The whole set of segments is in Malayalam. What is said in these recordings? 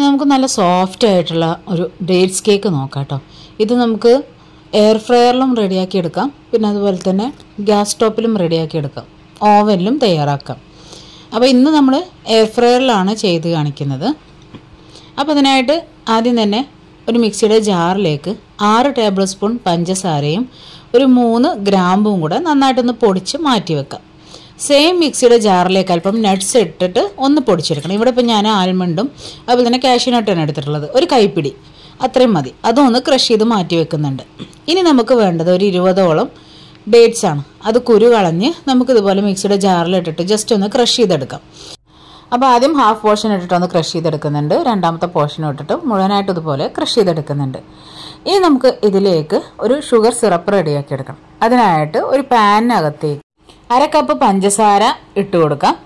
നമുക്ക് നല്ല സോഫ്റ്റ് ആയിട്ടുള്ള ഒരു ഡേറ്റ്സ് കേക്ക് നോക്കാം കേട്ടോ. ഇത് നമുക്ക് എയർ ഫ്രയറിലും റെഡിയാക്കി എടുക്കാം, പിന്നെ അതുപോലെ തന്നെ ഗ്യാസ് സ്റ്റോപ്പിലും റെഡിയാക്കി എടുക്കാം, ഓവനിലും തയ്യാറാക്കാം. അപ്പോൾ ഇന്ന് നമ്മൾ എയർ ഫ്രയറിലാണ് ചെയ്ത് കാണിക്കുന്നത്. അപ്പോൾ അതിനായിട്ട് ആദ്യം തന്നെ ഒരു മിക്സിയുടെ ജാറിലേക്ക് 6 ടേബിൾ സ്പൂൺ പഞ്ചസാരയും ഒരു 3 ഗ്രാമ്പും കൂടെ നന്നായിട്ടൊന്ന് പൊടിച്ച് മാറ്റി വെക്കാം. സെയിം മിക്സിയുടെ ജാറിലേക്ക് അല്പം നട്ട്സ് ഇട്ടിട്ട് ഒന്ന് പൊടിച്ചെടുക്കണം. ഇവിടെ ഇപ്പോൾ ഞാൻ ആൽമണ്ടും അതുപോലെ തന്നെ കാഷ്യൂനട്ടാണ് എടുത്തിട്ടുള്ളത്, ഒരു കൈപ്പിടി അത്രയും മതി. അതൊന്ന് ക്രഷ് ചെയ്ത് മാറ്റി വെക്കുന്നുണ്ട്. ഇനി നമുക്ക് വേണ്ടത് ഒരു 20ഓളം ഡേറ്റ്സ് ആണ്. അത് കുരു കളഞ്ഞ് നമുക്കിതുപോലെ മിക്സിയുടെ ജാറിലിട്ടിട്ട് ജസ്റ്റ് ഒന്ന് ക്രഷ് ചെയ്തെടുക്കാം. അപ്പോൾ ആദ്യം ഹാഫ് പോർഷൻ ഇട്ടിട്ടൊന്ന് ക്രഷ് ചെയ്തെടുക്കുന്നുണ്ട്, രണ്ടാമത്തെ പോർഷൻ ഇട്ടിട്ട് മുഴുവനായിട്ട് ഇതുപോലെ ക്രഷ് ചെയ്തെടുക്കുന്നുണ്ട്. ഇനി നമുക്ക് ഇതിലേക്ക് ഒരു ഷുഗർ സിറപ്പ് റെഡിയാക്കി എടുക്കണം. അതിനായിട്ട് ഒരു പാനിനകത്തേക്ക് 1/2 കപ്പ് പഞ്ചസാര ഇട്ട് കൊടുക്കാം.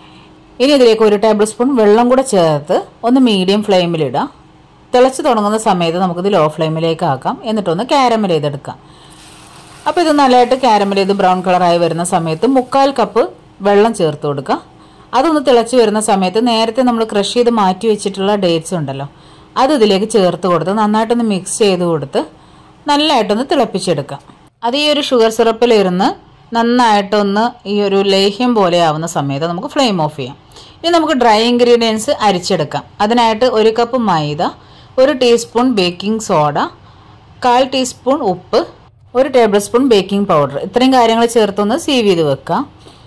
ഇനി ഇതിലേക്ക് 1 ടേബിൾ സ്പൂൺ വെള്ളം കൂടെ ചേർത്ത് ഒന്ന് മീഡിയം ഫ്ലെയിമിലിടാം. തിളച്ച് തുടങ്ങുന്ന സമയത്ത് നമുക്കിത് ലോ ഫ്ലെയിമിലേക്ക് ആക്കാം. എന്നിട്ടൊന്ന് കാരമൽ ചെയ്തെടുക്കാം. അപ്പോൾ ഇത് നല്ലതായിട്ട് കാരമൽ ചെയ്ത് ബ്രൗൺ കളറായി വരുന്ന സമയത്ത് 1/4 കപ്പ് വെള്ളം ചേർത്ത് കൊടുക്കുക. അതൊന്ന് തിളച്ച് വരുന്ന സമയത്ത് നേരത്തെ നമ്മൾ ക്രഷ് ചെയ്ത് മാറ്റി വെച്ചിട്ടുള്ള ഡേറ്റ്സ് ഉണ്ടല്ലോ, അത് ഇതിലേക്ക് ചേർത്ത് കൊടുത്ത് നന്നായിട്ടൊന്ന് മിക്സ് ചെയ്ത് കൊടുത്ത് നല്ലതായിട്ടൊന്ന് തിളപ്പിച്ചെടുക്കാം. അത് ഈ ഒരു ഷുഗർ സിറപ്പിലിരുന്ന് നന്നായിട്ടൊന്ന് ഈ ഒരു ലേഹ്യം പോലെ ആവുന്ന സമയത്ത് നമുക്ക് ഫ്ലെയിം ഓഫ് ചെയ്യാം. ഇനി നമുക്ക് ഡ്രൈ ഇൻഗ്രീഡിയൻസ് അരിച്ചെടുക്കാം. അതിനായിട്ട് 1 cup maida, 1 teaspoon baking soda, 1/4 teaspoon ഉപ്പ്, 1 ടേബിൾ സ്പൂൺ ബേക്കിംഗ് പൗഡർ, ഇത്രയും കാര്യങ്ങൾ ചേർത്തൊന്ന് സീവ് ചെയ്ത് വെക്കാം.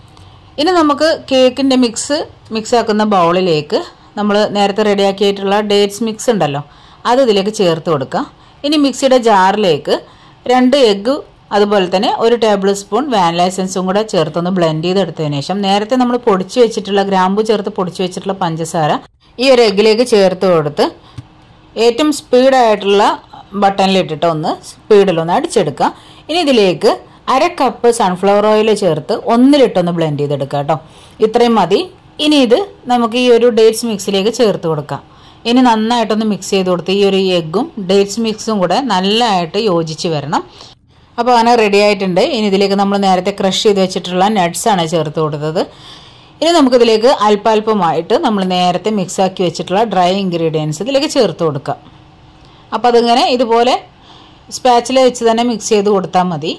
ഇനി നമുക്ക് കേക്കിൻ്റെ മിക്സ് ആക്കുന്ന ബൗളിലേക്ക് നമ്മൾ നേരത്തെ റെഡിയാക്കിയിട്ടുള്ള ഡേറ്റ്സ് മിക്സ് ഉണ്ടല്ലോ, അത് ഇതിലേക്ക് ചേർത്ത് കൊടുക്കുക. ഇനി മിക്സിയുടെ ജാറിലേക്ക് 2 എഗ്ഗ് അതുപോലെ തന്നെ 1 ടേബിൾ സ്പൂൺ വാനില എസൻസും കൂടെ ചേർത്തൊന്ന് ബ്ലെൻഡ് ചെയ്തെടുത്തതിന് ശേഷം നേരത്തെ നമ്മൾ പൊടിച്ച് വെച്ചിട്ടുള്ള ഗ്രാമ്പു ചേർത്ത് പൊടിച്ച് വെച്ചിട്ടുള്ള പഞ്ചസാര ഈ ഒരു എഗ്ഗിലേക്ക് ചേർത്ത് കൊടുത്ത് ഏറ്റവും സ്പീഡായിട്ടുള്ള ബട്ടണിലിട്ടിട്ട് ഒന്ന് സ്പീഡിലൊന്ന് അടിച്ചെടുക്കുക. ഇനി ഇതിലേക്ക് 1/2 കപ്പ് സൺഫ്ലവർ ഓയിൽ ചേർത്ത് ഒന്നിലിട്ടൊന്ന് ബ്ലെൻഡ് ചെയ്തെടുക്കുക കേട്ടോ. ഇത്രയും മതി. ഇനി ഇത് നമുക്ക് ഈ ഒരു ഡേറ്റ്സ് മിക്സിലേക്ക് ചേർത്ത് കൊടുക്കാം. ഇനി നന്നായിട്ടൊന്ന് മിക്സ് ചെയ്ത് കൊടുത്ത് ഈ ഒരു എഗ്ഗും ഡേറ്റ്സ് മിക്സും കൂടെ നല്ലതായിട്ട് യോജിച്ച് വരണം. അപ്പോൾ അങ്ങനെ റെഡി ആയിട്ടുണ്ട്. ഇനി ഇതിലേക്ക് നമ്മൾ നേരത്തെ ക്രഷ് ചെയ്ത് വെച്ചിട്ടുള്ള നട്ട്സാണ് ചേർത്ത് കൊടുത്തത്. ഇനി നമുക്കിതിലേക്ക് അല്പാൽപമായിട്ട് നമ്മൾ നേരത്തെ മിക്സാക്കി വെച്ചിട്ടുള്ള ഡ്രൈ ഇൻഗ്രീഡിയൻസ് ഇതിലേക്ക് ചേർത്ത് കൊടുക്കാം. അപ്പോൾ അതിങ്ങനെ ഇതുപോലെ സ്പാച്ചില വെച്ച് തന്നെ മിക്സ് ചെയ്ത് കൊടുത്താൽ മതി.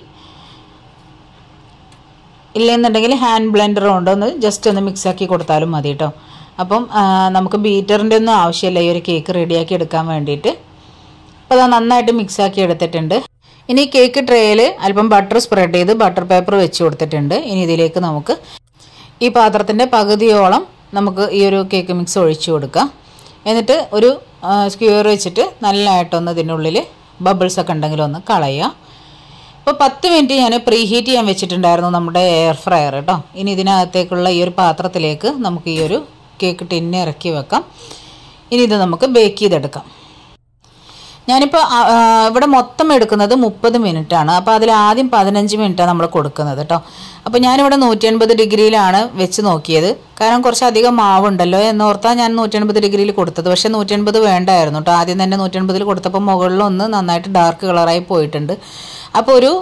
ഇല്ലെന്നുണ്ടെങ്കിൽ ഹാൻഡ് ബ്ലെൻഡർ കൊണ്ടൊന്ന് ജസ്റ്റ് ഒന്ന് മിക്സാക്കി കൊടുത്താലും മതി കേട്ടോ. അപ്പം നമുക്ക് ബീറ്ററിൻ്റെ ഒന്നും ആവശ്യമില്ല ഈ ഒരു കേക്ക് റെഡിയാക്കി എടുക്കാൻ വേണ്ടിയിട്ട്. അപ്പോൾ അത് നന്നായിട്ട് മിക്സാക്കി എടുത്തിട്ടുണ്ട്. ഇനി കേക്ക് ട്രേയിൽ അല്പം ബട്ടർ സ്പ്രെഡ് ചെയ്ത് ബട്ടർ പേപ്പർ വെച്ച് കൊടുത്തിട്ടുണ്ട്. ഇനി ഇതിലേക്ക് നമുക്ക് ഈ പാത്രത്തിൻ്റെ പകുതിയോളം നമുക്ക് ഈ ഒരു കേക്ക് മിക്സ് ഒഴിച്ചു കൊടുക്കാം. എന്നിട്ട് ഒരു സ്ക്യൂർ വെച്ചിട്ട് നല്ലതായിട്ടൊന്ന് ഇതിനുള്ളിൽ ബബിൾസൊക്കെ ഉണ്ടെങ്കിൽ ഒന്ന് കളയുക. ഇപ്പോൾ 10 മിനിറ്റ് ഞാൻ പ്രീ ഹീറ്റ് ചെയ്യാൻ വെച്ചിട്ടുണ്ടായിരുന്നു നമ്മുടെ എയർ ഫ്രയർ കേട്ടോ. ഇനി ഇതിനകത്തേക്കുള്ള ഈ ഒരു പാത്രത്തിലേക്ക് നമുക്ക് ഈ ഒരു കേക്ക് ടിന്ന് ഇറക്കി വെക്കാം. ഇനി ഇത് നമുക്ക് ബേക്ക് ചെയ്തെടുക്കാം. ഞാനിപ്പോൾ ഇവിടെ മൊത്തം എടുക്കുന്നത് 30 മിനിറ്റാണ്. അപ്പോൾ അതിൽ ആദ്യം 15 മിനിറ്റാണ് നമ്മൾ കൊടുക്കുന്നത് കേട്ടോ. അപ്പോൾ ഞാനിവിടെ 180 ഡിഗ്രിയിലാണ് വെച്ച് നോക്കിയത്. കാരണം കുറച്ചധികം മാവുണ്ടല്ലോ എന്നോർത്താൽ ഞാൻ 180 ഡിഗ്രിയിൽ കൊടുത്തത്. പക്ഷേ 180 വേണ്ടായിരുന്നു കേട്ടോ. ആദ്യം തന്നെ 180 കൊടുത്തപ്പോൾ മുകളിലൊന്ന് നന്നായിട്ട് ഡാർക്ക് കളറായി പോയിട്ടുണ്ട്. അപ്പോൾ ഒരു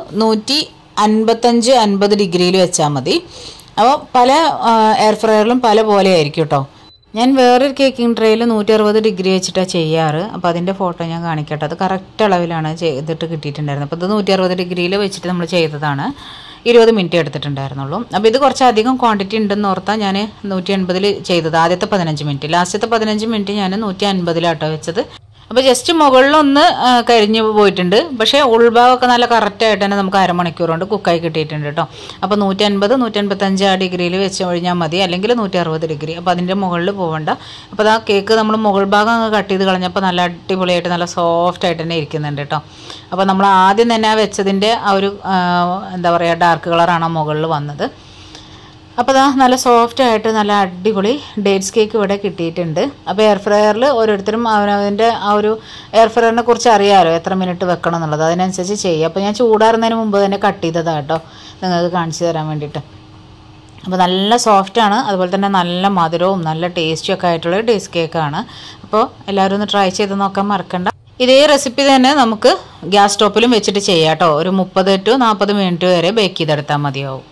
155-50 ഡിഗ്രിയിൽ വെച്ചാൽ മതി. അപ്പോൾ പല എയർ ഫ്രയറിലും പല പോലെ ആയിരിക്കും കേട്ടോ. ഞാൻ വേറൊരു കേക്കിംഗ് ട്രേയിൽ 160 ഡിഗ്രി വെച്ചിട്ടാണ് ചെയ്യാറ്. അപ്പോൾ അതിൻ്റെ ഫോട്ടോ ഞാൻ കാണിക്കട്ടെ. അത് കറക്റ്റ് അളവിലാണ് ചെയ്തിട്ട് കിട്ടിയിട്ടുണ്ടായിരുന്നത്. അപ്പോൾ ഇത് 160 ഡിഗ്രിയിൽ വെച്ചിട്ട് നമ്മൾ ചെയ്തതാണ്. 20 മിനിറ്റ് എടുത്തിട്ടുണ്ടായിരുന്നുള്ളൂ. അപ്പോൾ ഇത് കുറച്ചധികം ക്വാണ്ടിറ്റി ഉണ്ടെന്ന് ഓർത്താൽ ഞാൻ 180-ൽ ചെയ്തത്. ആദ്യത്തെ 15 മിനിറ്റ്, ലാസ്റ്റത്തെ 15 മിനിറ്റ് ഞാൻ 150-ലാട്ടോ വെച്ചത്. അപ്പോൾ ജസ്റ്റ് മുകളിലൊന്ന് കരിഞ്ഞു പോയിട്ടുണ്ട്. പക്ഷേ ഉൾഭാഗമൊക്കെ നല്ല കറക്റ്റായിട്ട് തന്നെ നമുക്ക് അരമണിക്കൂർ കൊണ്ട് കുക്കായി കിട്ടിയിട്ടുണ്ട് കേട്ടോ. അപ്പോൾ 150-155 ആ ഡിഗ്രിയിൽ വെച്ച് കഴിഞ്ഞാൽ മതി, അല്ലെങ്കിൽ 160 ഡിഗ്രി. അപ്പോൾ അതിൻ്റെ മുകളിൽ പോകണ്ട. അപ്പോൾ ആ കേക്ക് നമ്മൾ മുകൾ ഭാഗം അങ്ങ് കട്ട് ചെയ്ത് കളഞ്ഞപ്പോൾ നല്ല അടിപൊളിയായിട്ട് നല്ല സോഫ്റ്റായിട്ട് തന്നെ ഇരിക്കുന്നുണ്ട് കേട്ടോ. അപ്പോൾ നമ്മൾ ആദ്യം തന്നെ ആ വെച്ചതിൻ്റെ ആ ഒരു എന്താ പറയുക ഡാർക്ക് കളറാണ് മുകളിൽ വന്നത്. അപ്പോൾ അതാ നല്ല സോഫ്റ്റായിട്ട് നല്ല അടിപൊളി ഡേറ്റ്സ് കേക്ക് ഇവിടെ കിട്ടിയിട്ടുണ്ട്. അപ്പോൾ എയർ ഫ്രയറിൽ ഓരോരുത്തരും അവനവൻ്റെ ആ ഒരു എയർ ഫ്രയറിനെ കുറിച്ച് അറിയാമല്ലോ എത്ര മിനിറ്റ് വെക്കണം എന്നുള്ളത്, അതിനനുസരിച്ച് ചെയ്യുക. അപ്പോൾ ഞാൻ ചൂടാറുന്നതിന് മുമ്പ് തന്നെ കട്ട് ചെയ്തതാണ് കേട്ടോ, നിങ്ങൾക്ക് കാണിച്ചു തരാൻ വേണ്ടിയിട്ട്. അപ്പോൾ നല്ല സോഫ്റ്റാണ്, അതുപോലെ തന്നെ നല്ല മധുരവും നല്ല ടേസ്റ്റും ഒക്കെ ആയിട്ടുള്ള ഡേറ്റ്സ് കേക്കാണ്. അപ്പോൾ എല്ലാവരും ഒന്ന് ട്രൈ ചെയ്ത് നോക്കാൻ മറക്കണ്ട. ഇതേ റെസിപ്പി തന്നെ നമുക്ക് ഗ്യാസ് സ്റ്റോപ്പിലും വെച്ചിട്ട് ചെയ്യാം കേട്ടോ. ഒരു 30-40 മിനിറ്റ് വരെ ബേക്ക് ചെയ്തെടുത്താൽ മതിയാവും.